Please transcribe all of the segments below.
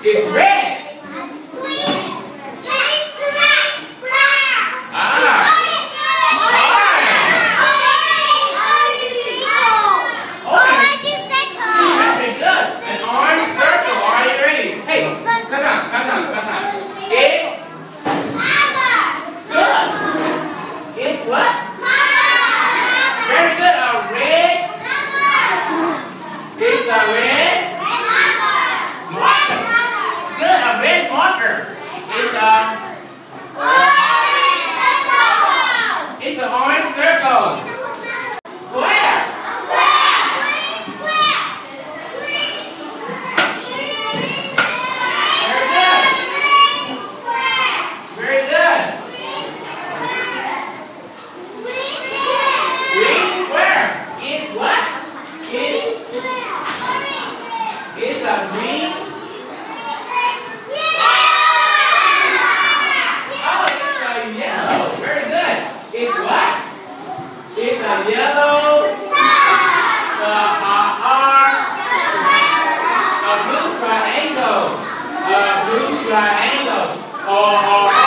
It's red. It's an orange circle. Square. Very good. Very good. Green square. It's what? It's a green. It's what? It's a yellow, a blue triangle, orange,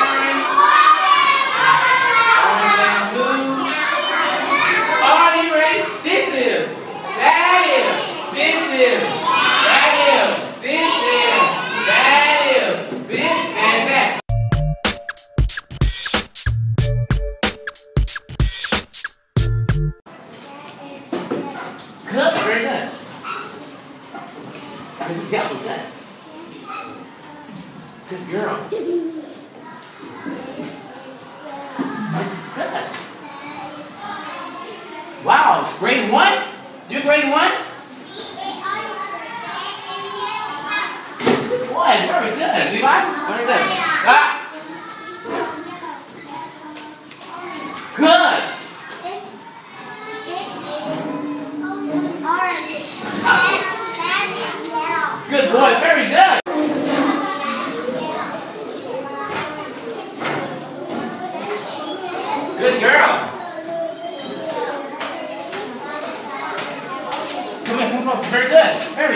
and blue. Are you ready? This is, that is, this is, that is, this is, that is, this and that. Good, very good. This is yellow, good. Good girl. This is good. Wow, grade 1? You're grade 1? Boy, very good. Levi, very good. Good. Good boy, very good. Good girl. Come close, very good. Very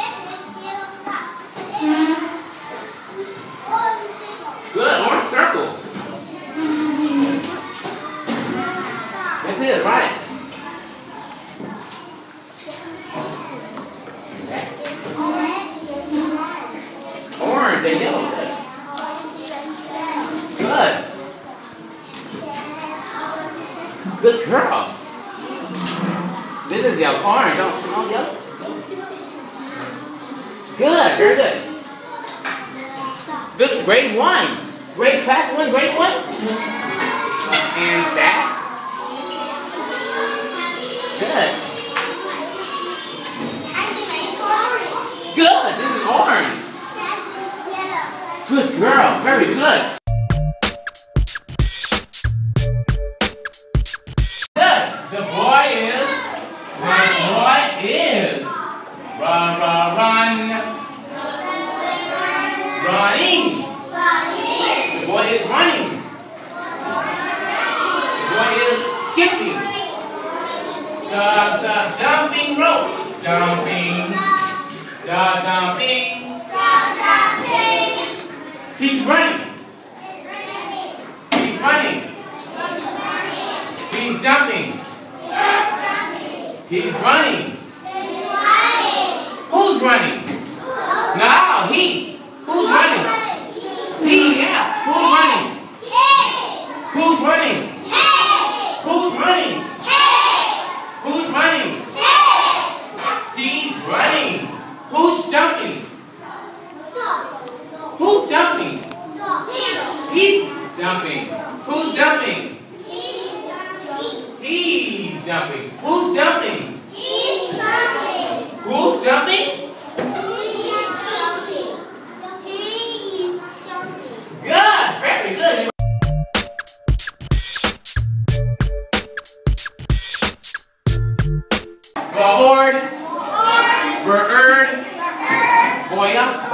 good, orange circle. That's it, right. Orange and yellow, good. Good. Good girl. This is yellow, orange, don't smell yellow. Good, very good. Good, grade 1. Grade class 1, grade 1. And that. Good. Good, this is orange. Good girl, very good. Good. The boy is run. Running. The boy is running. The boy is skipping. The jumping rope. Jumping. He's running. He's running. He's jumping. He's running. Who's running? No, he. Who's running? He, yeah. Who's running? Who's running? Who's running? Who's running? He's running. Who's jumping? Who's jumping? He's jumping. Who's jumping? He's jumping. Who's jumping? Who's jumping? Good. Very good. Board. Bird. Boy.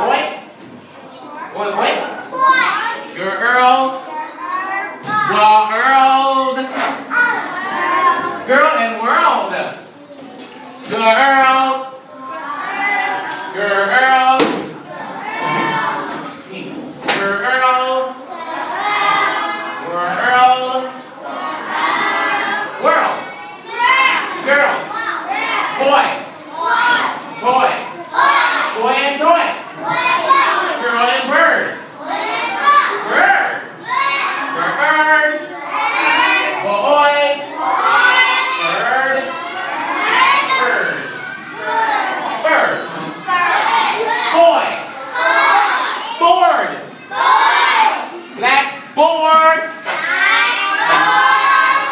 Girl. World. Girl and world. Girl.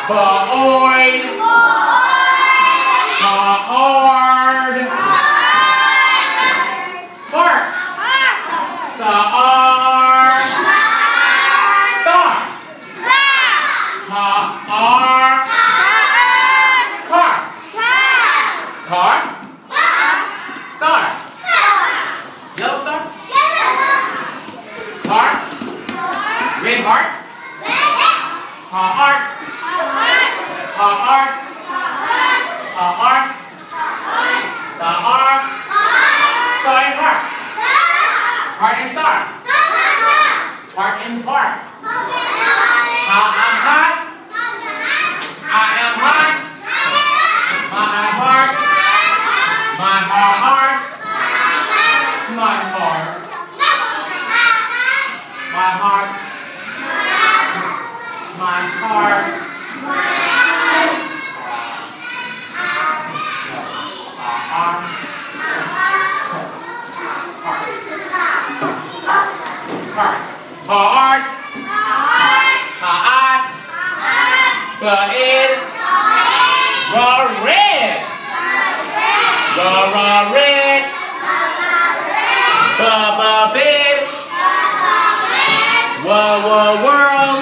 Ba-oid. Ba-ord. Bark. Sa-ar. Star. Ha-ar. Car. Car. Star. Yellow star. Heart. Red heart. Heart. Heart. Heart. The arm. Star and heart. Heart and star. Heart and heart. I'm hot. I am hot. My heart. My heart. My heart. My heart. My heart. Heart. Heart. Ba-id. Ra-red. Ra-red. Ba-ba-bid. Wa-wa-world.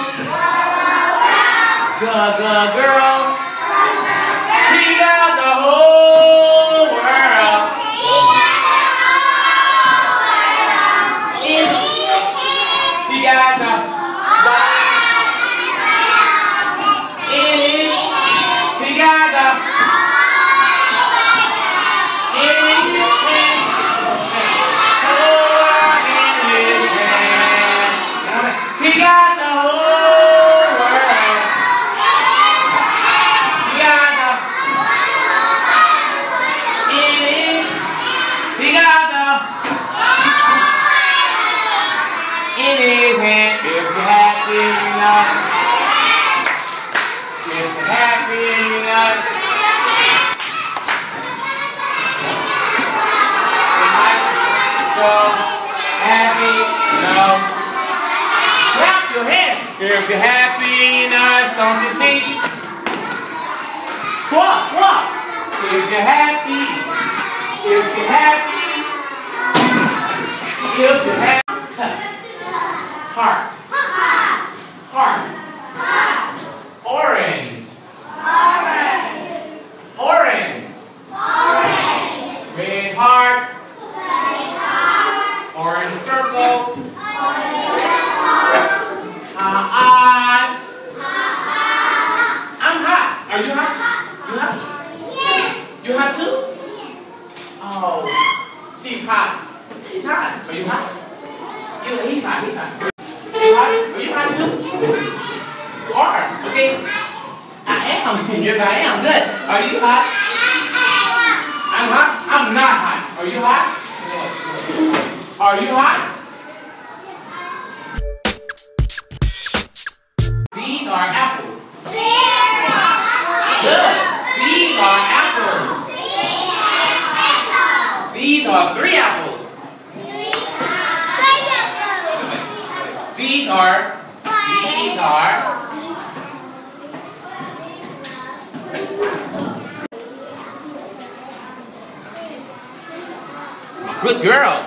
Ga-ga-girl. He got the whole world. He got the he got the he got the whole world. He got the he got the in his hand. If you're happy enough, if you're happy enough, so happy enough. Clap your hands. If you're happy enough, on your feet. Swap, swap. If you're happy, if you're happy, if you're happy. Heart. Heart. Orange. Orange. Red heart. Orange circle. Hot. I'm hot. Are you hot? You hot? You hot too? Oh, she's hot. She's hot. Are you hot? He's hot. He's hot. Are you hot too? You are. Okay. I am. Yes, I am. Good. Are you hot? I'm hot. I'm not hot. Are you hot? Are you hot? These are apples. Good. These are apples. These are 3 apples. These are good girl.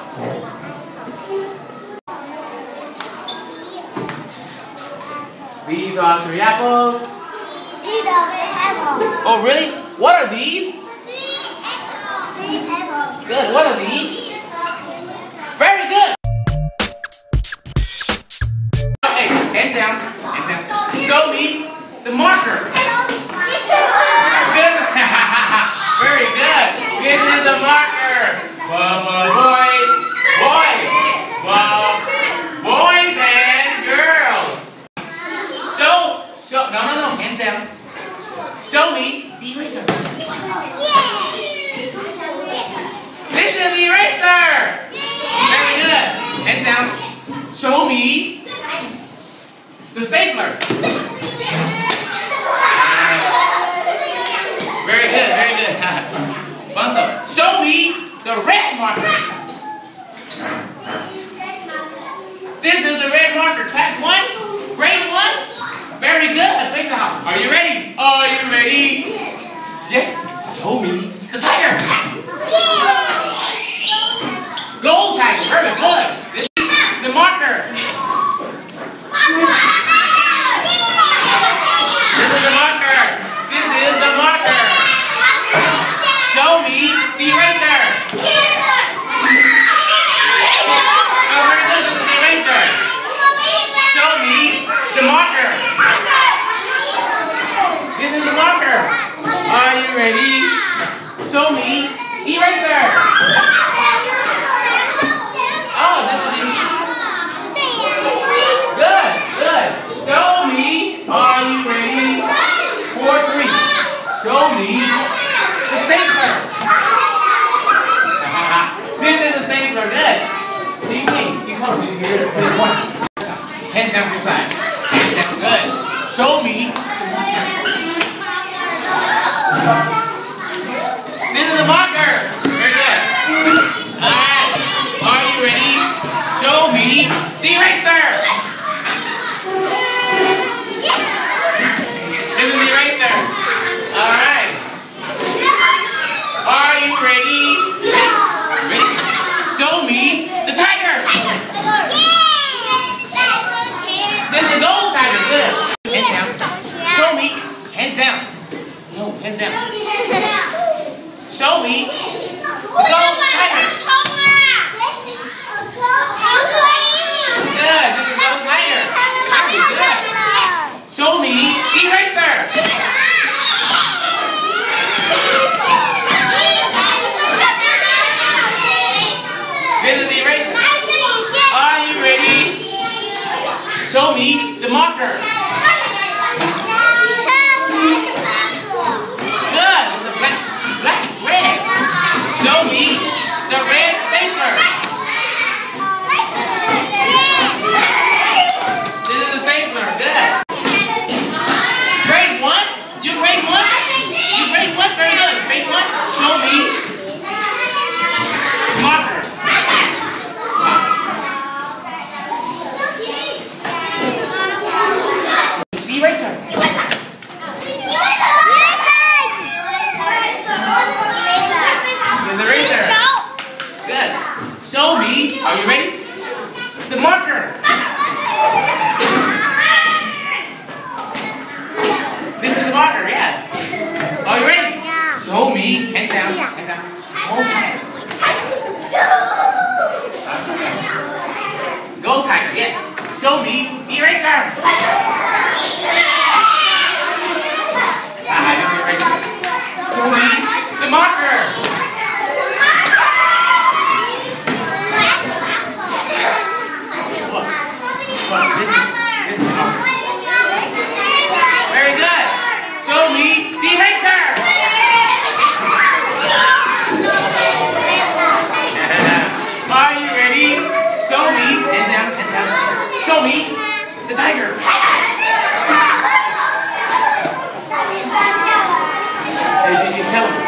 These are 3 apples. These are 3 apples. Oh, really? What are these? 3 apples. Good. What are these? Very good. Hey, hands down. Hands down. Show me the marker. Good. Very good. This is the marker. Boy. Boys and girls. Show. No. Hands down. Show me the eraser. This is the eraser. Very good. Hands down. Show me the stapler. Very good. Bunso. Show me the red marker. This is the red marker. Class 1, grade 1. Very good. Face off. Are you ready? Hands down to your side. Hands down. Good. Show me. This is a marker. Very good. Alright. Are you ready? Show me the eraser. This is the eraser. Alright. Are you ready? Ready? Show me the tiger. This is a gold tiger. Good. Hands down. Show me. Hands down. No, hands down. Show me the gold tiger. Good. This is a gold tiger. Very good. Show me the eraser. This is the eraser. Are you ready? Show me the marker. Good. It's the black and red. Show me the red stapler. This is the stapler. Good. Grade 1? You grade 1? You grade 1? Very good. Grade 1. Show me marker. The eraser. The eraser. Good. Show me. Are you ready? The marker. This is the marker, yeah. Are you ready? Show me. Hands down. Hands down. Gold tiger. Gold tiger, yes. Show me the eraser. Show me the marker. This is the marker. Very good. Show me the eraser. Are you ready? Show me. Hands down, hands down. Show me the tiger. You tell him.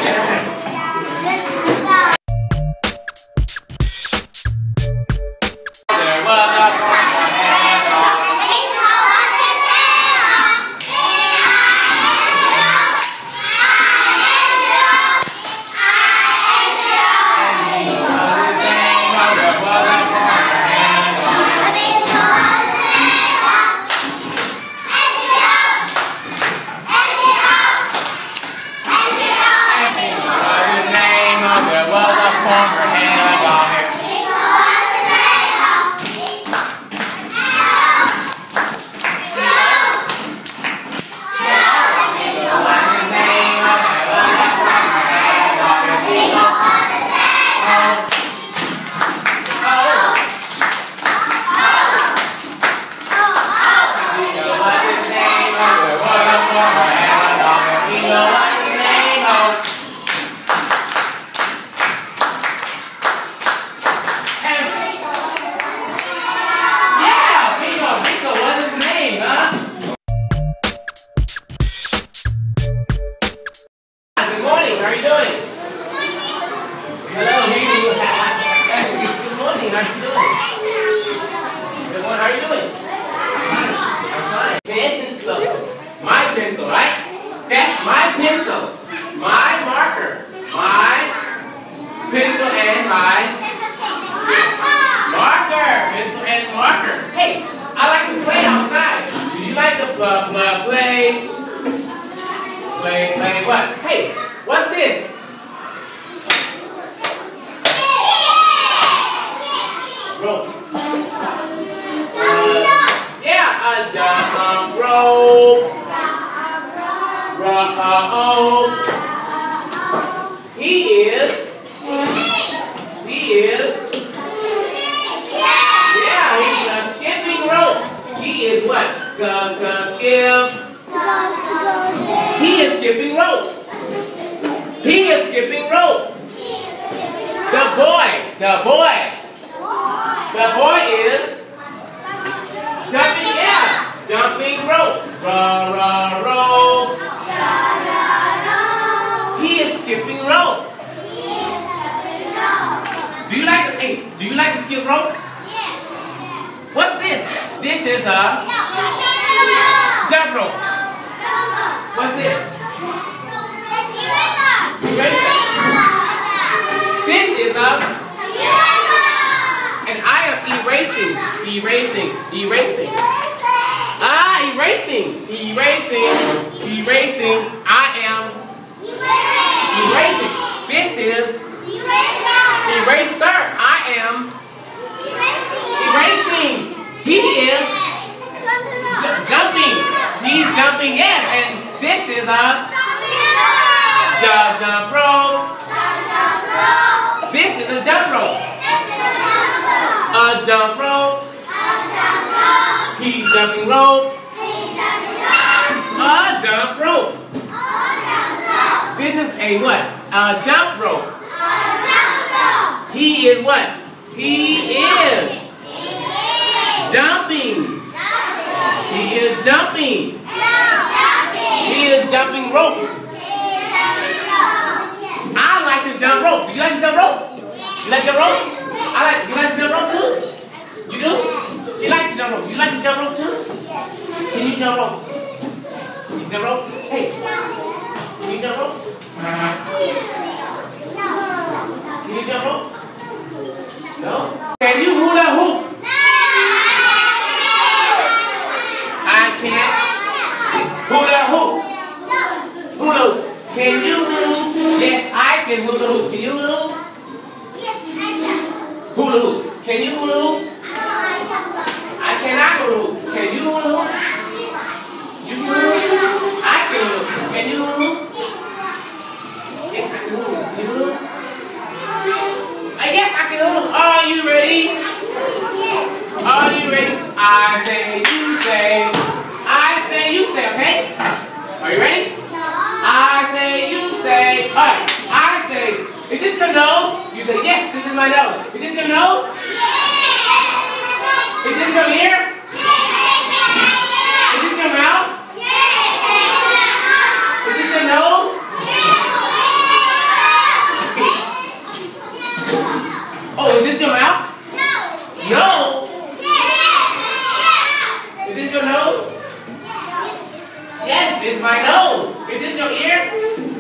How are you doing? Hello, Hei Hu. Good morning. How are you doing? Good morning. How are you doing? I'm fine. Pencil. My pencil, right? That's my pencil. My marker. My pencil and my marker. Pencil and marker. Hey, I like to play outside. Do you like to play? Play what? Hey, what's this? Rope. Yeah, a jump rope. Rope. He is. Yeah, he's a skipping rope. He is what? Skip. He is skipping rope. He is skipping rope. The boy is Jumping rope. Roll. He is skipping rope. Do you like to skip rope? What's this? This is a jump rope. What's this? Eraser. This is a, and I am erasing. Ah, erasing. I am erasing. This is eraser. I am erasing. He is jumping. He's jumping, yes. And this is a jump rope. This is a jump rope. A jump rope. He's jumping rope. A jump rope. This is a what? A jump rope. He is what? He is jumping. He is jumping. He is jumping rope. I like to jump rope. Do you like to jump rope? You like to jump rope? You like to jump rope too? You do? She likes to jump rope. You like to jump rope too? Can you jump rope? You jump rope? Hey. Can you jump rope? Can you jump rope? No? Can you hula hoop? I can't. Hula hoop. Hula hoop. Can you hula hoop? Yes, I can hula hoop. Can you hula hoop? Hula hoop. Can you hula hoop? I cannot hula hoop. Can you hula hoop? You hula hoop? I can hula hoop. Can you hula hoop? Yes, I can hula hoop. Can you hula hoop? Yes, I can hula hoop. Are you ready? Are you ready? I say, you say. I say, you say, okay? Are you ready? I say, you say. Alright, I say, is this your nose? You say, yes, this is my nose. Is this your nose? Is this your ear? Is this your mouth? Is this your nose? Oh, is this your mouth? No. Is this your nose? Yes, this is my nose. Is this your ear?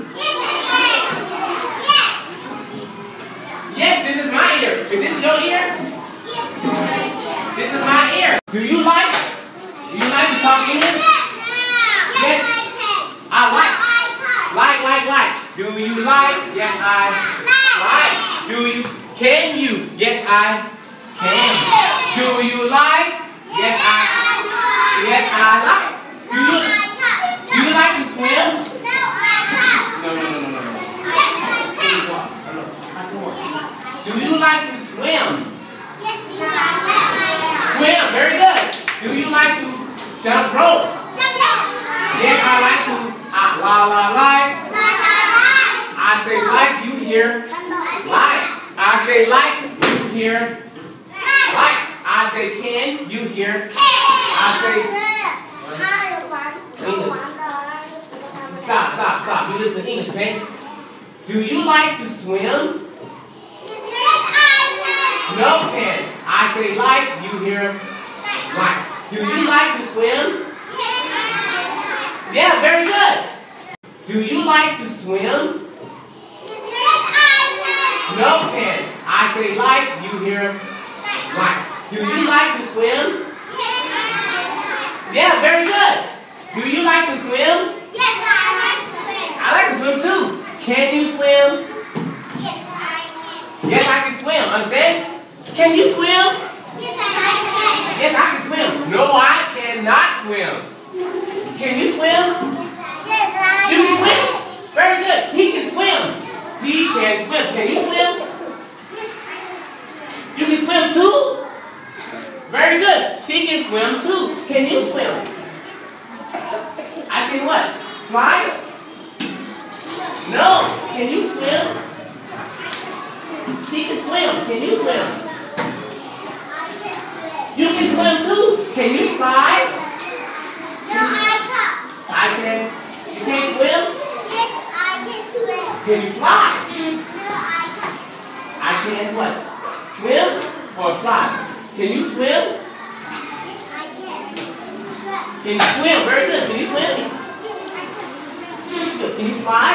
Yes, this is my ear. Is this your ear? This is my ear. Do you like to talk English? Yes. I like. Like. Do you like? Yes, I like. Can you? Yes, I can. Do you like? Yes, I like. Do you like to swim? No. Do you like to swim? Swim, very good. Do you like to jump rope? Yes, I like to. Like. I say like, you hear. Like. I say like, you hear. Like. I say can, you hear. I say. English. Stop. You listen to English, okay? Do you like to swim? No can. I say like, you hear like. Do you like to swim? Yeah, very good. Do you like to swim? No can. I say like, you hear like. Do you like to swim? Yeah, very good. Do you like to swim? Yes, I like to swim. I like to swim too. Can you swim? Yes, I can. Yes, I can swim. Understand? Can you swim? Yes, I can. Yes, I can swim. No, I cannot swim. Can you swim? Yes, I can. You can swim? Very good. He can swim. He can swim. Can you swim? You can swim too? Very good. She can swim too. Can you swim? I can what? Fly? No. Can you swim? She can swim. Can you swim? I can swim. You can swim too. Can you fly? Can you fly? No, I can what? Swim or fly? Can you swim? Yes, I can. Can you swim? Very good. Can you swim? Good. Can you fly?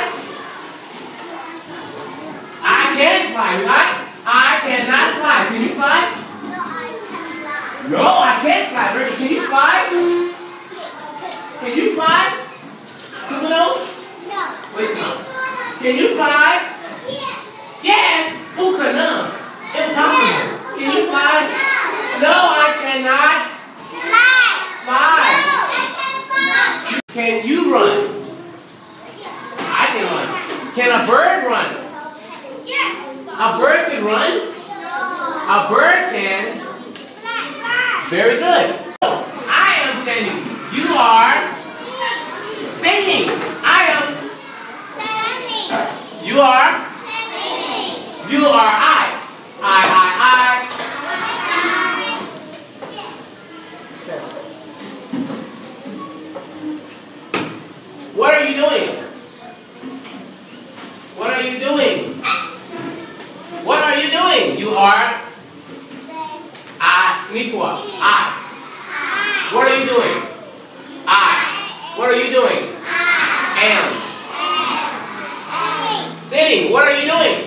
I can fly, right? I cannot fly. Can you fly? No, I can fly. No, I can't fly. Very good. Can you fly? Can you fly? Come on. No. Wait a minute. Can you fly? Yes. Yes. Who cannot? Impossible. Can you fly? No, I cannot fly. Can you run? I can run. Can a bird run? Yes. A bird can run? No. A bird can. Very good. I am standing. You are singing. I am. You are. You are I. I. What are you doing? What are you doing? What are you doing? You are. I. Me for I. What are you doing? I. What are you doing? Am. Sitting. What are you doing?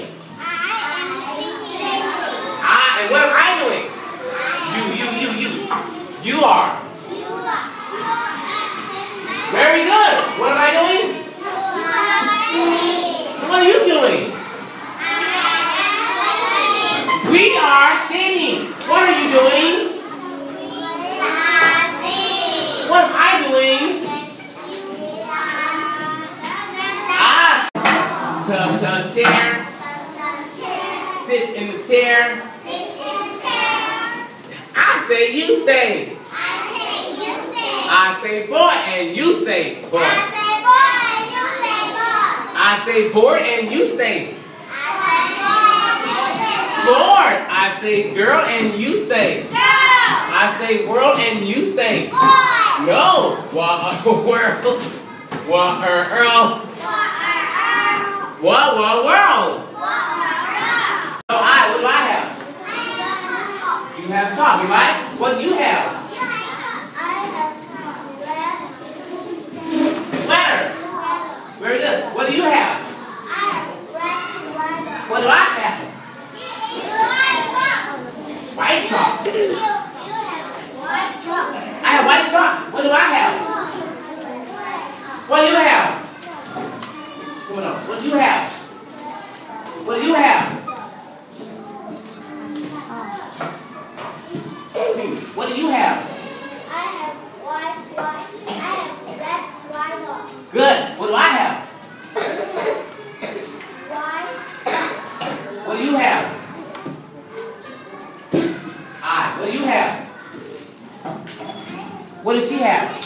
I. And what am I doing? You. You are. Very good. What am I doing? What are you doing? We are sitting. What are you doing? What am I doing? Chair. Sit in the chair. I say, you say. I say boy and you say boy. I say board and you say board. I say girl and you say. I say world and you say. No. World. Earl. World. So what do I have? You have talk, right? What do you have? Sweater. Very good. What do you have? What do I have? White chalk. I have white chalk. What do I have? What do you have? Come on. What do you have? What do you have? What do you have? Good. What do I have? What do you have? What do you have? What does she have?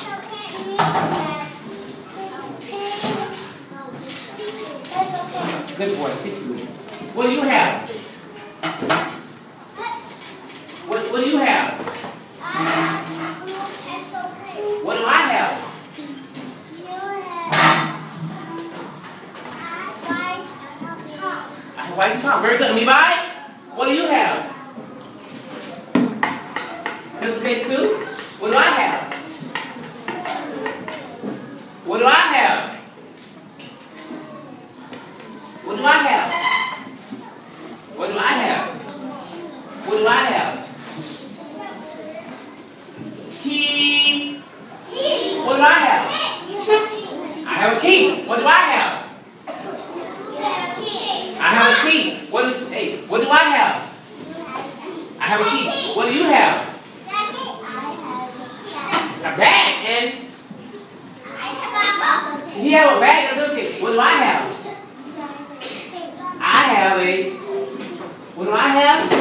Good boy. What do you have? What do you have? What do I have? I have white chalk. Very good. Levi, what do you have? Pencil case 2. What do I have? What do I have? What do I have? What do I have? What do I have? Key. What do I have? I have a key. What do I have? I have a key. What do I have? I have a key. What do you have? A bag and he have a bag and a key. What do I have? I have a. What do I have?